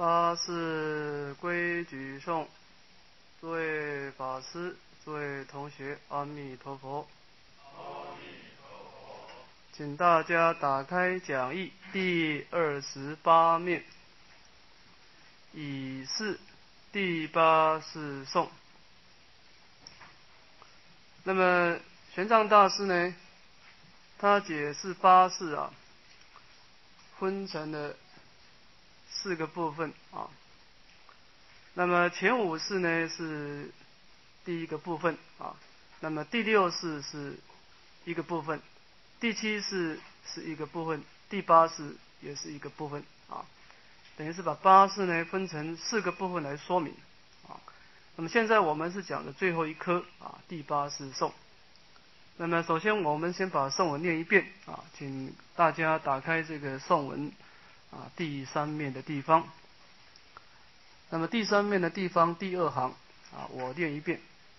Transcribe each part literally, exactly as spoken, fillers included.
八事规矩颂，诸位法师、诸位同学，阿弥陀佛。 阿弥陀佛。 请大家打开讲义第二十八面，以是第八事颂。那么玄奘大师呢，他解释八事啊，分成了四个部分啊。那么前五事呢是第一个部分啊，那么第六事是一个部分，第七事是一个部分，第八事也是一个部分啊，等于是把八事呢分成四个部分来说明啊。那么现在我们是讲的最后一科啊，第八事颂。那么首先我们先把颂文念一遍啊，请大家打开这个颂文啊第三面的地方。那么第三面的地方第二行啊，我念一遍。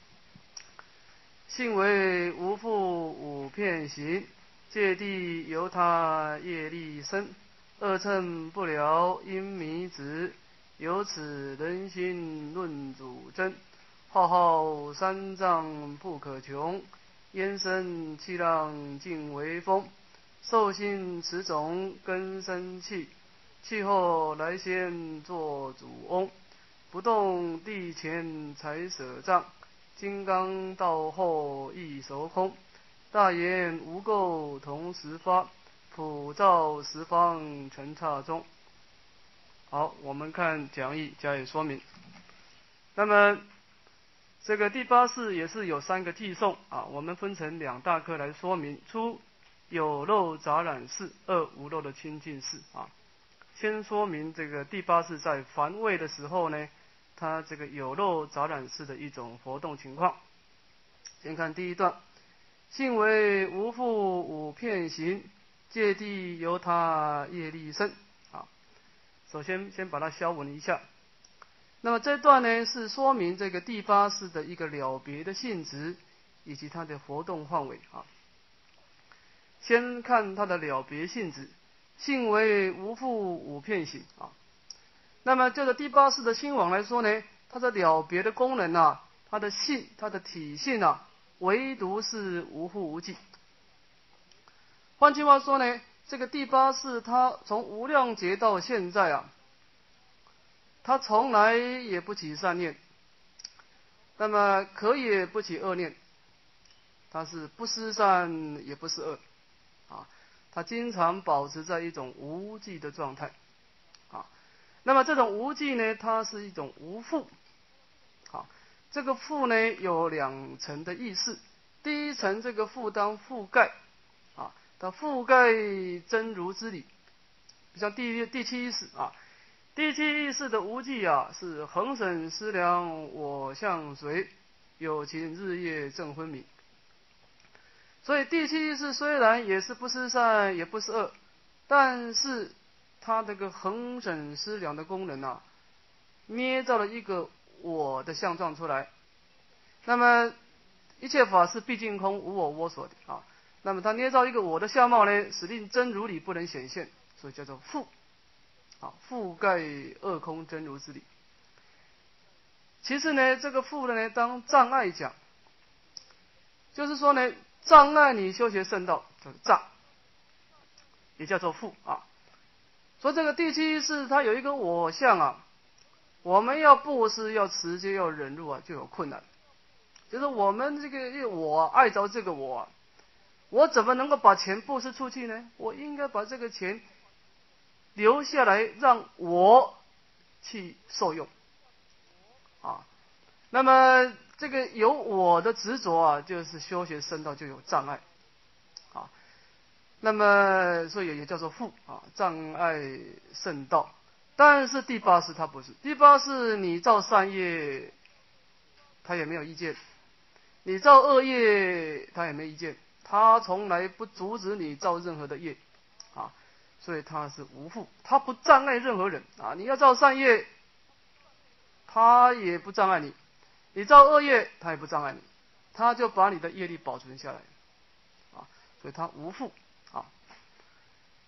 性为无复五片行，芥蒂由他业力生，二乘不了因迷执，由此人心论主真，浩浩三藏不可穷，烟生气浪尽为风，受心此种根生气，气后来先作主翁，不动地前才舍障，金刚道后亦熟空，大言无垢同时发，普照十方尘刹中。好，我们看讲义加以说明。那么这个第八事也是有三个偈颂啊，我们分成两大科来说明：初有漏杂染事，二无漏的清净事啊。先说明这个第八事在凡位的时候呢，它这个有漏杂染事的一种活动情况。先看第一段：性为无复五片行，芥蒂由他业力生。啊，首先先把它消文一下。那么这段呢是说明这个第八事的一个了别的性质以及它的活动范围啊。先看它的了别性质，性为无复五片行啊。那么这个第八事的心王来说呢，它的了别的功能啊，它的性、它的体性啊，唯独是无复无记。换句话说呢，这个第八事它从无量劫到现在啊，他从来也不起善念，那么可也不起恶念，他是不思善也不思恶啊，他经常保持在一种无记的状态啊。那么这种无记呢，它是一种无复啊。这个复呢有两层的意思，第一层这个复当覆盖啊，它覆盖真如之理，像第第七事啊。第七意识的无记啊，是恒审思量我向谁，有情日夜正昏迷。所以第七意识虽然也是不思善也不思恶，但是它这个恒审思量的功能啊，捏造了一个我的相状出来。那么一切法是毕竟空，无我我所的啊。那么它捏造一个我的相貌呢，使令真如理不能显现，所以叫做覆。啊，覆盖二空真如之理。其次呢，这个覆的呢，当障碍讲，就是说呢，障碍你修学圣道，叫障，也叫做覆啊。所以这个第七是它有一个我相啊，我们要布施、要持戒、要忍辱啊，就有困难。就是我们这个我爱着这个我、啊，我怎么能够把钱布施出去呢？我应该把这个钱留下来让我去受用啊。那么这个有我的执着啊，就是修学圣道就有障碍啊。那么所以也叫做覆啊，障碍圣道。但是第八事它不是，第八事你造善业他也没有意见，你造恶业他也没意见，他从来不阻止你造任何的业啊。所以他是无复，他不障碍任何人啊！你要造善业，他也不障碍你；你造恶业，他也不障碍你，他就把你的业力保存下来啊！所以他无复啊。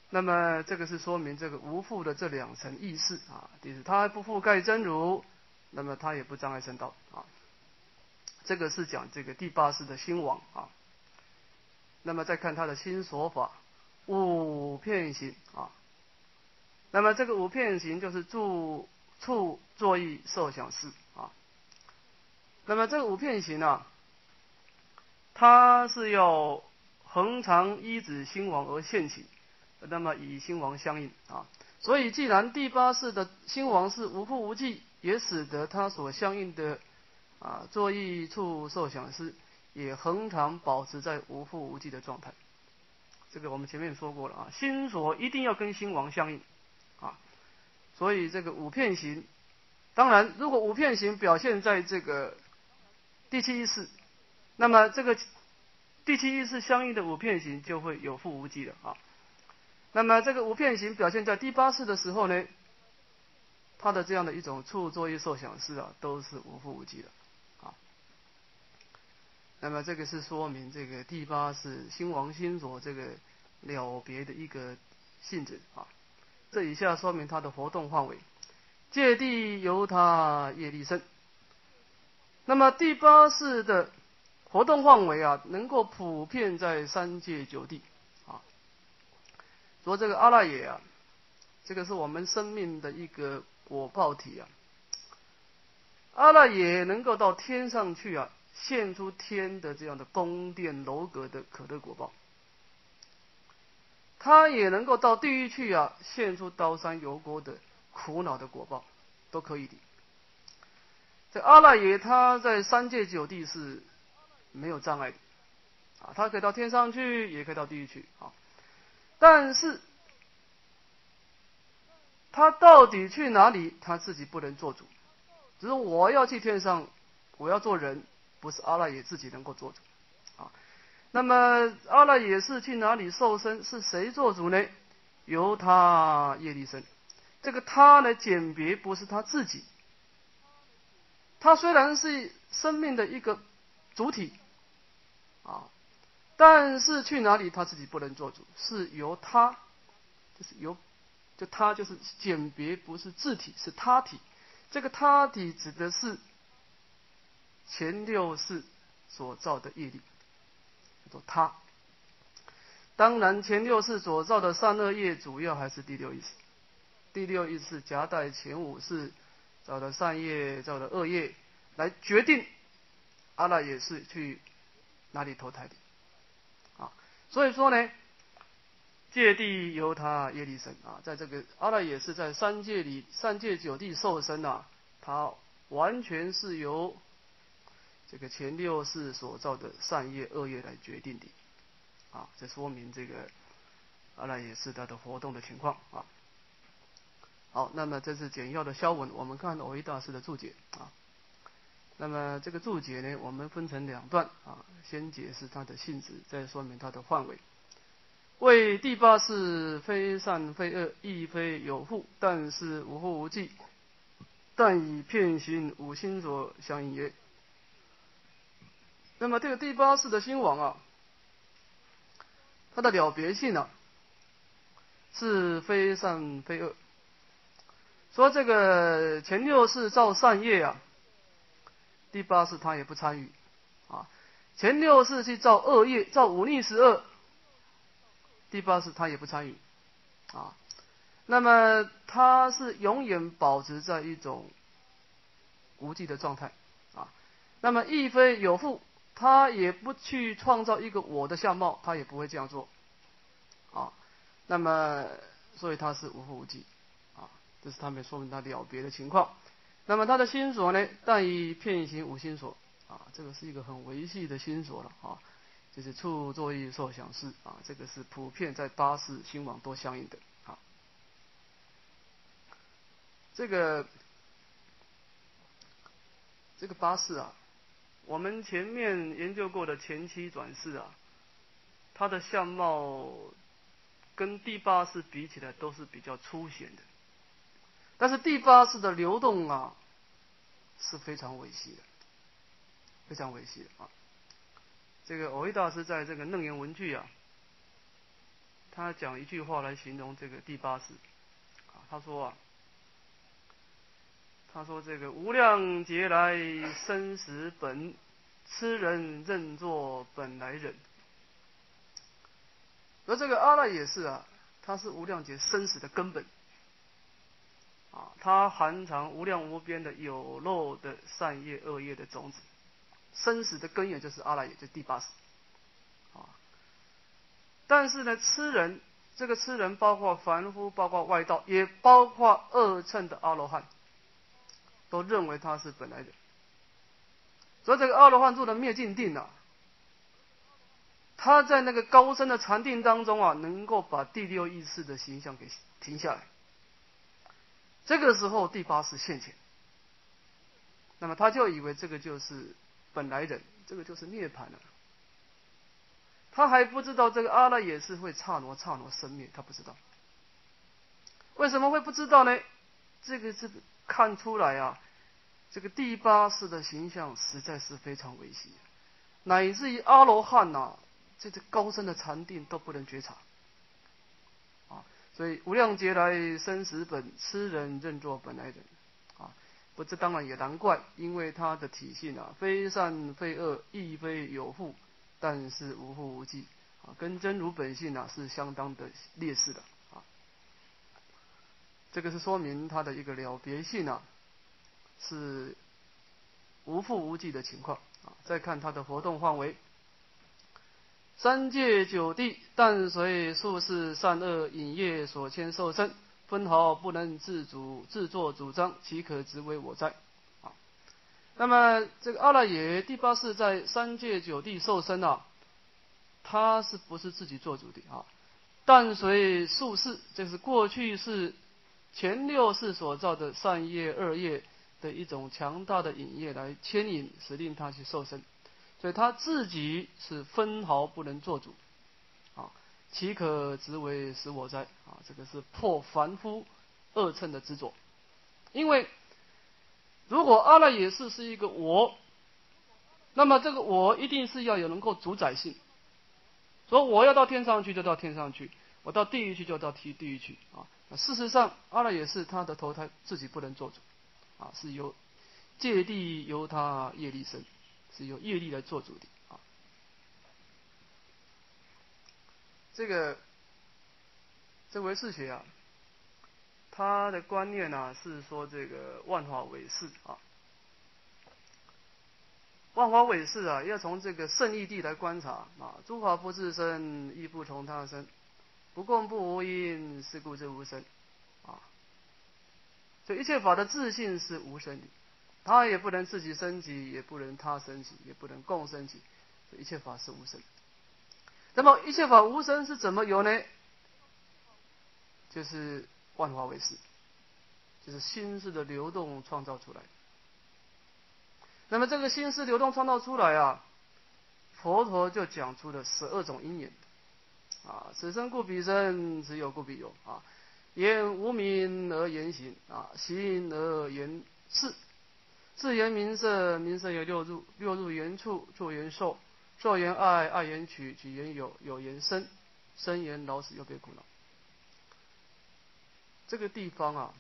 那么这个是说明这个无复的这两层意识啊，第四，它不覆盖真如，那么它也不障碍圣道啊。这个是讲这个第八世的兴亡啊。那么再看他的新说法，五片行啊。那么这个五片行就是住处作意受想事啊。那么这个五片行啊，它是要恒常依止兴亡而现行，那么以兴亡相应啊。所以既然第八世的兴亡是无复无记，也使得它所相应的啊作意处受想事也恒常保持在无复无记的状态。这个我们前面说过了啊，心所一定要跟兴亡相应啊。所以这个五片行，当然如果五片行表现在这个第七意识，那么这个第七意识相应的五片行就会有复无记了啊。那么这个五片行表现在第八识的时候呢，它的这样的一种处作意受想事啊，都是无复无记的啊。那么这个是说明这个第八识兴亡心所这个了别的一个性质啊。这以下说明它的活动范围，界地由他业力生。那么第八识的活动范围啊，能够普遍在三界九地啊。说这个阿赖耶啊，这个是我们生命的一个果报体啊。阿赖耶能够到天上去啊，现出天的这样的宫殿楼阁的可得果报，他也能够到地狱去啊，现出刀山油锅的苦恼的果报，都可以的。这阿赖耶他在三界九地是没有障碍的啊，他可以到天上去，也可以到地狱去啊。但是他到底去哪里，他自己不能做主。只是我要去天上，我要做人，不是阿赖耶自己能够做主啊。那么阿赖耶是去哪里受生，是谁做主呢？由他业力生。这个他呢，简别不是他自己。他虽然是生命的一个主体啊，但是去哪里他自己不能做主，是由他，就是由，就他就是简别不是自体，是他体。这个他体指的是前六世所造的业力，叫做他。当然前六世所造的善恶业，主要还是第六意识。第六意识夹带前五世造的善业、造的恶业，来决定阿赖耶是去哪里投胎的啊。所以说呢，界地由他业力生啊，在这个阿赖耶是在三界里，三界九地受生啊，它完全是由这个前六世所造的善业、恶业来决定的啊。这说明这个阿赖耶是它的活动的情况啊。好，那么这是简要的消文，我们看蕅益大师的注解啊。那么这个注解呢，我们分成两段啊，先解释它的性质，再说明它的范围。为第八识非善非恶，亦非有复，但是无复无记，但以遍行五心所相应也。那么这个第八识的兴亡啊，它的了别性啊，是非善非恶。说这个前六世造善业啊，第八世他也不参与啊。前六世去造恶业，造五逆十恶，第八世他也不参与啊。那么他是永远保持在一种无记的状态啊。那么亦非有复，他也不去创造一个我的相貌，他也不会这样做啊。那么所以他是无复无记。这是他们说明他了别的情况。那么他的心所呢，但以遍行五心所啊，这个是一个很维系的心所了啊，就是处作意受想事啊，这个是普遍在八识兴亡都相应的啊。这个这个八识啊，我们前面研究过的前期转世啊，它的相貌跟第八识比起来都是比较粗显的。但是第八识的流动啊，是非常维系的，非常维系的啊。这个蕅益大师在这个楞严文句啊， 他讲一句话来形容这个第八识，啊，他说啊，他说这个无量劫来生死本，痴人认作本来人。而这个阿赖耶识啊，它是无量劫生死的根本，啊，它含藏无量无边的有漏的善业恶业的种子，生死的根源就是阿赖耶，就是第八识，啊。但是呢，痴人，这个痴人包括凡夫，包括外道，也包括二乘的阿罗汉，都认为他是本来人。所以这个阿罗汉住的灭尽定啊，他在那个高深的禅定当中啊，能够把第六意识的形象给停下来。这个时候第八识现前，那么他就以为这个就是本来人，这个就是涅槃了。他还不知道这个阿赖耶识会刹那刹那生灭，他不知道。为什么会不知道呢？这个是看出来啊，这个第八识的形象实在是非常微细，乃至于阿罗汉啊，这个高深的禅定都不能觉察。啊，所以无量劫来生死本，痴人认作本来人。啊，不，这当然也难怪，因为他的体性啊，非善非恶，亦非有覆，但是无覆无记，啊，跟真如本性啊是相当的劣势的。啊，这个是说明他的一个了别性啊，是无覆无记的情况。啊，再看他的活动范围。三界九地，但随术士善恶引业所牵受身，分毫不能自主自作主张，岂可直为我在？啊，那么这个阿赖耶第八识在三界九地受身啊，他是不是自己做主的啊？但随术士，这是过去是前六世所造的善业恶业的一种强大的引业来牵引，使令他去受身。所以他自己是分毫不能做主，啊，岂可直为使我在？啊，这个是破凡夫二乘的执着。因为如果阿赖耶识是一个我，那么这个我一定是要有能够主宰性。所以我要到天上去就到天上去，我到地狱去就到地地狱去啊。事实上，阿赖耶识他的投胎自己不能做主，啊，是由界地由他业力生。是由业力来做主的啊。这个这唯识学啊，他的观念呢、啊、是说这个万法唯识啊。万法唯识啊，要从这个圣义谛来观察啊。诸法不自生，亦不从他生，不共不无因，是故知无生啊。所以一切法的自性是无生的。他也不能自己升级，也不能他升级，也不能共升级，所以一切法是无生。那么一切法无生是怎么有呢？就是万法唯识，就是心识的流动创造出来。那么这个心识流动创造出来啊，佛陀就讲出了十二种因缘啊，此生故彼生，此有故彼有啊，言无名而言行啊，行而言事。自言名色，名色有六入，六入言处，处言受，受言爱，爱言取，取言有，有言生，生言老死又被苦恼。这个地方啊，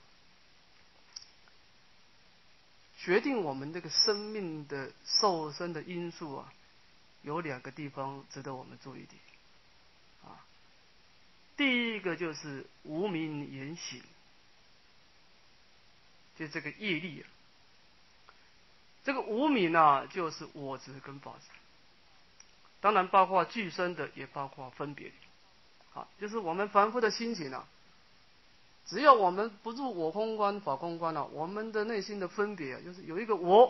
决定我们这个生命的受生的因素啊，有两个地方值得我们注意的啊。第一个就是无名言行，就这个业力啊。这个无明啊，就是我执跟法执，当然包括具身的，也包括分别的。啊，就是我们凡夫的心情啊，只要我们不入我空观、法空观啊，我们的内心的分别啊，就是有一个我。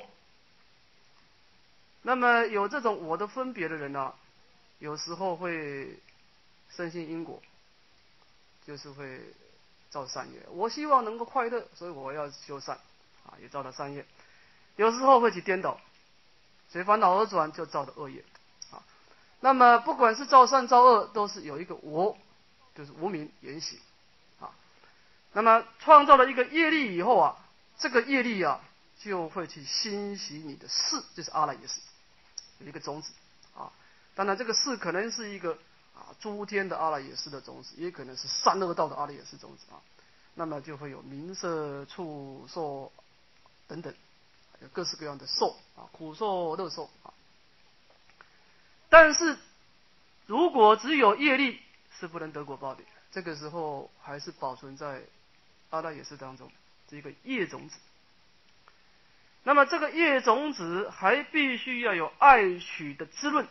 那么有这种我的分别的人啊，有时候会深信因果，就是会造善业。我希望能够快乐，所以我要修善，啊，也造了善业。有时候会去颠倒，随烦恼而转，就造的恶业啊。那么不管是造善造恶，都是有一个我，就是无明言行啊。那么创造了一个业力以后啊，这个业力啊就会去欣喜你的事，就是阿赖耶识，有一个种子啊。当然这个事可能是一个啊诸天的阿赖耶识的种子，也可能是三恶道的阿赖耶识种子啊。那么就会有名色触受等等，有各式各样的受啊，苦受、乐受啊。但是如果只有业力是不能得果报的，这个时候还是保存在阿赖耶识当中，是一个业种子。那么这个业种子还必须要有爱取的滋润，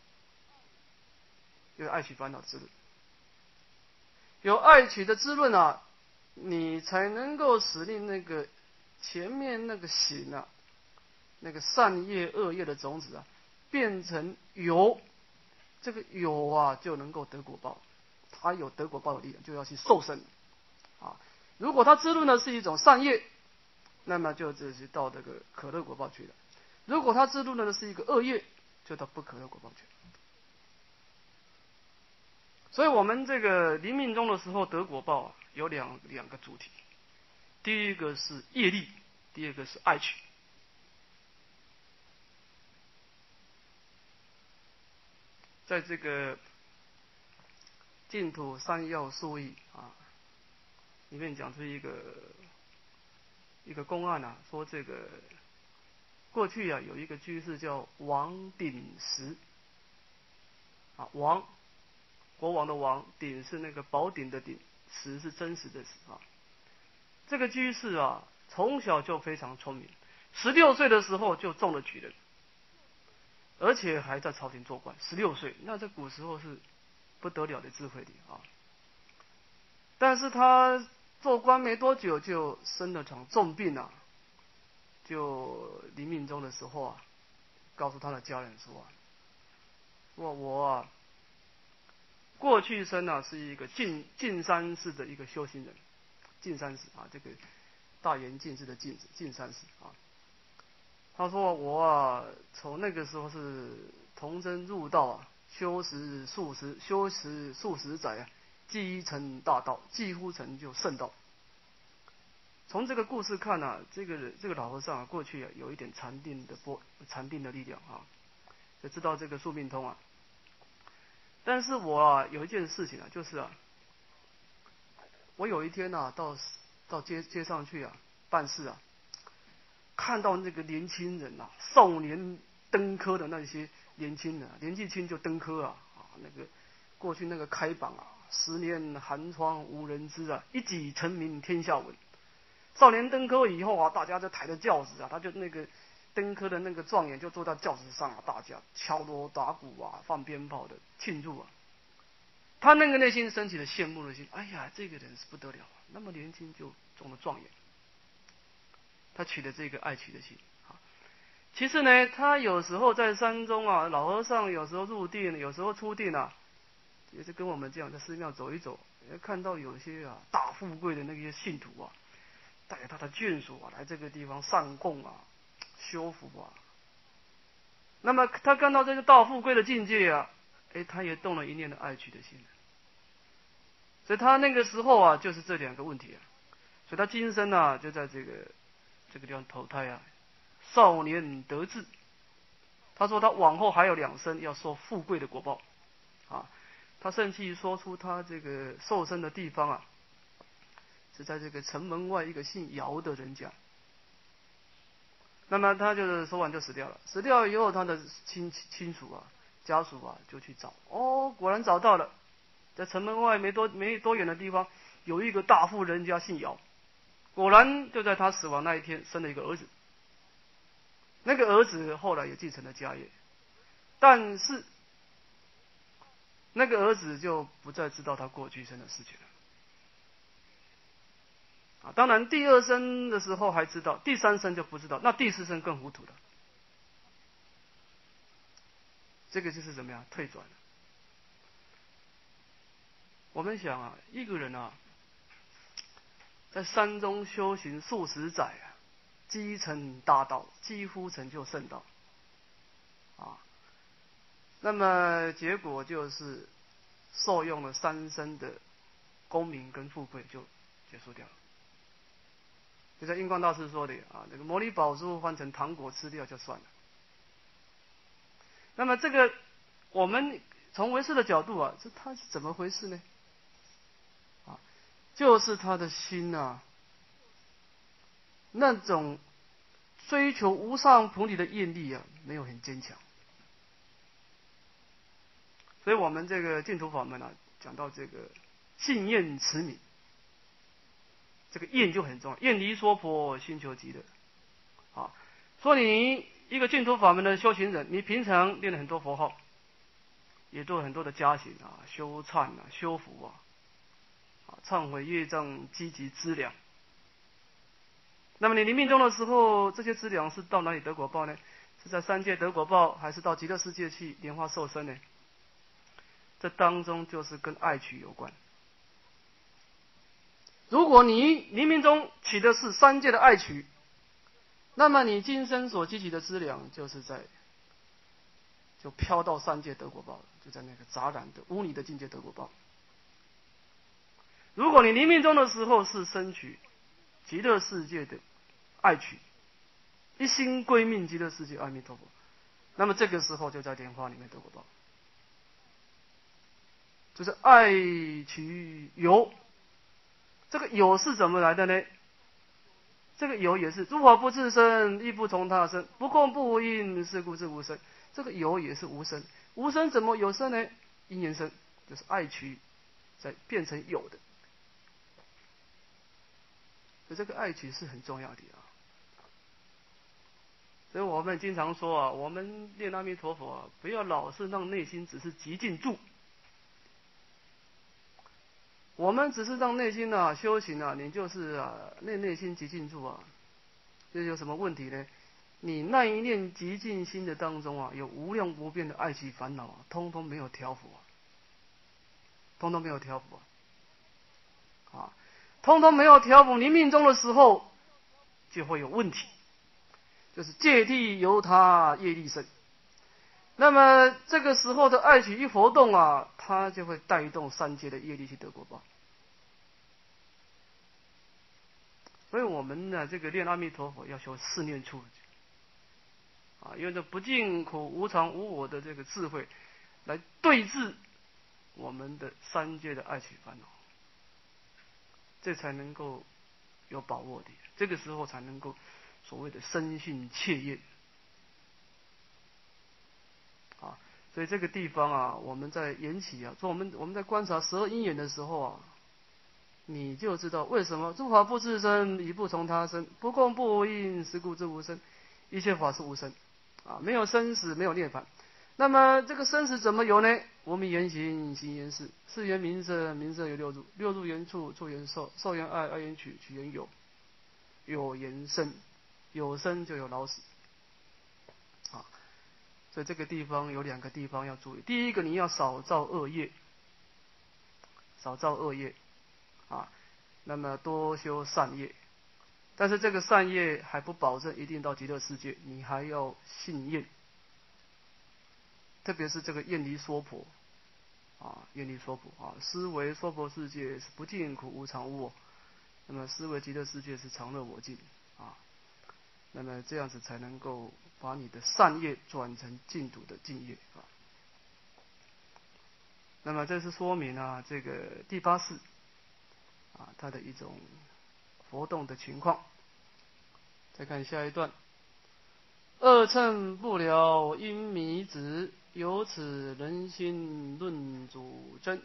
有爱取烦恼滋润，有爱取的滋润啊，你才能够使令那个前面那个行啊，那个善业恶业的种子啊，变成有，这个有啊就能够得果报，它有得果报的力量，就要去受生啊。如果它滋润的是一种善业，那么就只是到这个可乐果报去了；如果它滋润的是一个恶业，就到不可乐果报去了。所以我们这个临命终的时候得果报啊，有两两个主题，第一个是业力，第二个是爱取。在这个净土三要素义啊里面讲出一个一个公案啊，说这个过去啊有一个居士叫王鼎实啊，王国王的王，鼎是那个宝鼎的鼎，实是真实的实啊。这个居士啊，从小就非常聪明，十六岁的时候就中了举人，而且还在朝廷做官。十六岁，那在古时候是不得了的智慧的啊。但是他做官没多久就生了场重病啊，就临命终的时候啊，告诉他的家人说啊，说我啊，过去生啊是一个净净山寺的一个修行人，净山寺啊，这个大圆净寺的净净山寺啊。他说我啊，从那个时候是童真入道啊，修持数十修持数十载啊，即成大道，几乎成就圣道。从这个故事看啊，这个这个老和尚啊，过去啊有一点禅定的波禅定的力量啊，就知道这个宿命通啊。但是我啊有一件事情啊，就是啊，我有一天啊到到街街上去啊办事啊，看到那个年轻人啊，少年登科的那些年轻人、啊，年纪轻就登科啊啊，那个过去那个开榜啊，十年寒窗无人知啊，一举成名天下闻。少年登科以后啊，大家就抬着轿子啊，他就那个登科的那个状元就坐在轿子上啊，大家敲锣打鼓啊，放鞭炮的庆祝啊。他那个内心升起了羡慕的心，哎呀，这个人是不得了啊，那么年轻就中了状元。他取的这个爱取的心啊。其实呢，他有时候在山中啊，老和尚有时候入定，有时候出定啊，也是跟我们这样在寺庙走一走，也看到有些啊大富贵的那些信徒啊，带着他的眷属啊来这个地方上供啊、修福啊。那么他看到这个大富贵的境界啊，哎，他也动了一念的爱取的心。所以他那个时候啊，就是这两个问题啊，所以他今生啊就在这个这个地方投胎啊，少年得志。他说他往后还有两生要受富贵的果报啊。他甚至说出他这个受生的地方啊，是在这个城门外一个姓姚的人家。那么他就是说完就死掉了。死掉以后，他的亲亲属啊、家属啊就去找，哦，果然找到了，在城门外没多没多远的地方，有一个大富人家姓姚，果然就在他死亡那一天生了一个儿子。那个儿子后来也继承了家业，但是那个儿子就不再知道他过去生的事情了。啊，当然第二生的时候还知道，第三生就不知道，那第四生更糊涂了。这个就是怎么样退转了。我们想啊，一个人啊，在山中修行数十载啊，积成大道，几乎成就圣道啊。那么结果就是受用了三生的功名跟富贵，就结束掉了。就像印光大师说的啊，那个摩尼宝珠换成糖果吃掉就算了。那么这个我们从唯识的角度啊，这他是怎么回事呢？啊，就是他的心啊，那种追求无上菩提的愿力啊，没有很坚强。所以我们这个净土法门啊，讲到这个信愿持名，这个愿就很重要，愿离娑婆，心求极乐。啊，说你一个净土法门的修行人，你平常练了很多佛号，也做了很多的加行啊、修忏啊、修福啊，啊，忏悔业障，积极资粮。那么你临命终的时候，这些资粮是到哪里得果报呢？是在三界得果报，还是到极乐世界去莲花受生呢？这当中就是跟爱取有关。如果你临命终起的是三界的爱取，那么你今生所积集的资粮，就是在就飘到三界得果报了，就在那个杂染的污泥的境界得果报。如果你临命终的时候是生取极乐世界的爱取，一心归命极乐世界阿弥陀佛，那么这个时候就在莲花里面得果报。就是爱取有，这个有是怎么来的呢？这个有也是诸法不自生，亦不从他生，不空不无因，是故知无生。这个有也是无生，无生怎么有生呢？因缘生，就是爱取再变成有的。所以这个爱取是很重要的啊。所以我们经常说啊，我们念阿弥陀佛啊，不要老是让内心只是极静住。我们只是让内心啊修行啊，你就是啊内内心极静住啊，这有什么问题呢？你那一念极静心的当中啊，有无量无边的爱起烦恼啊，通通没有调伏啊，通通没有调伏啊，啊，通通没有调伏，临命终的时候就会有问题，就是芥蒂由他业力生。那么这个时候的爱取一活动啊，它就会带动三界的业力去得果报。所以我们呢，这个念阿弥陀佛要修四念处啊，用这不净苦无常无我的这个智慧来对治我们的三界的爱取烦恼，这才能够有把握的。这个时候才能够所谓的深信切愿啊。所以这个地方啊，我们在缘起啊，说我们我们在观察十二因缘的时候啊，你就知道为什么诸法不自生，亦不从他生，不空不无因，是故知无生。一切法是无生啊，没有生死，没有涅槃。那么这个生死怎么有呢？无明缘行，行缘事，事缘名色，名色有六入，六入缘处，处缘受，受缘爱，爱缘取，取缘有，有缘生，有生就有老死啊。所以这个地方有两个地方要注意。第一个，你要少造恶业，少造恶业啊，那么多修善业。但是这个善业还不保证一定到极乐世界，你还要信愿，特别是这个愿离娑婆啊，愿离娑婆啊，思维娑婆世界是不净苦无常无我，那么思维极乐世界是常乐我净啊，那么这样子才能够把你的善业转成净土的净业啊。那么这是说明啊，这个第八世啊，它的一种活动的情况。再看下一段，二乘不了因迷子，由此人心论主真。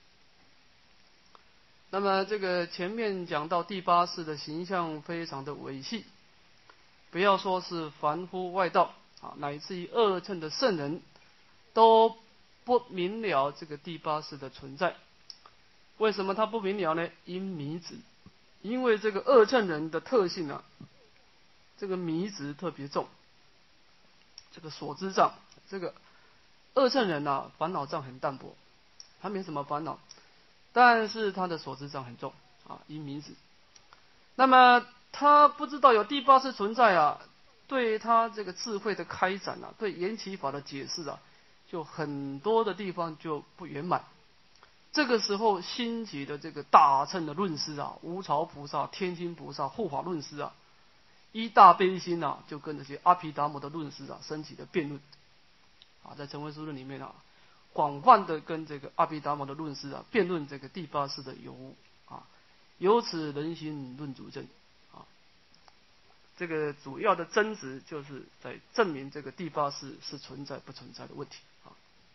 那么这个前面讲到第八世的形象非常的维系，不要说是凡夫外道啊，乃至于二乘的圣人都不明了这个第八世的存在。为什么他不明了呢？因迷子，因为这个二乘人的特性啊，这个迷执特别重，这个所知障，这个二乘人啊，烦恼障很淡薄，他没什么烦恼，但是他的所知障很重啊，因迷执。那么他不知道有第八世存在啊，对他这个智慧的开展啊，对缘起法的解释啊，就很多的地方就不圆满。这个时候兴起的这个大乘的论师啊，无巢菩萨、天心菩萨、护法论师啊，一大悲心啊，就跟这些阿毗达摩的论师啊升起的辩论啊，在成唯识论里面啊， 广泛的跟这个阿毗达摩的论师啊辩论这个第八识的有无啊，由此人心论主证啊，这个主要的争执就是在证明这个第八识是存在不存在的问题啊。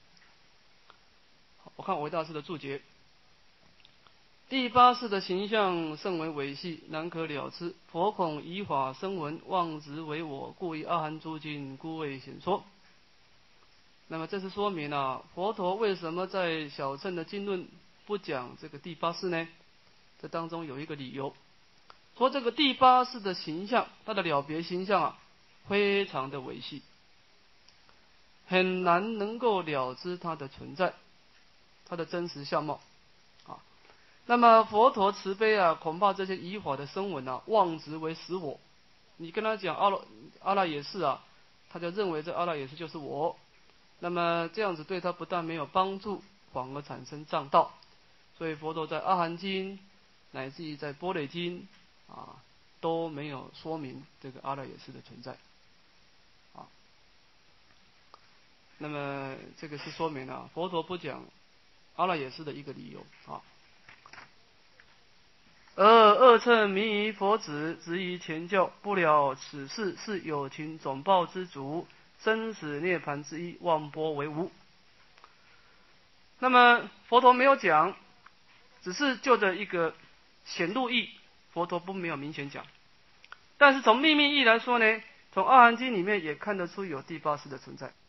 好，我看维大师的注解。第八识的形象甚为微细，难可了知。佛恐以法生闻，妄执为我，故以阿含诸经，故未显说。那么这是说明啊，佛陀为什么在小乘的经论不讲这个第八识呢？这当中有一个理由，说这个第八识的形象，它的了别形象啊，非常的微细，很难能够了知它的存在，它的真实相貌。那么佛陀慈悲啊，恐怕这些依法的声闻啊，妄执为实我。你跟他讲阿罗阿赖耶识啊，他就认为这阿赖耶识就是我。那么这样子对他不但没有帮助，反而产生障道。所以佛陀在阿含经，乃至于在般若经啊，都没有说明这个阿赖耶识的存在。啊，那么这个是说明啊，佛陀不讲阿赖耶识的一个理由啊。而二乘迷于佛子，执于前教，不了此事是有情总报之主，生死涅槃之一，妄波为无。那么佛陀没有讲，只是就着一个显露义，佛陀不没有明显讲。但是从秘密义来说呢，从阿含经里面也看得出有第八识的存在。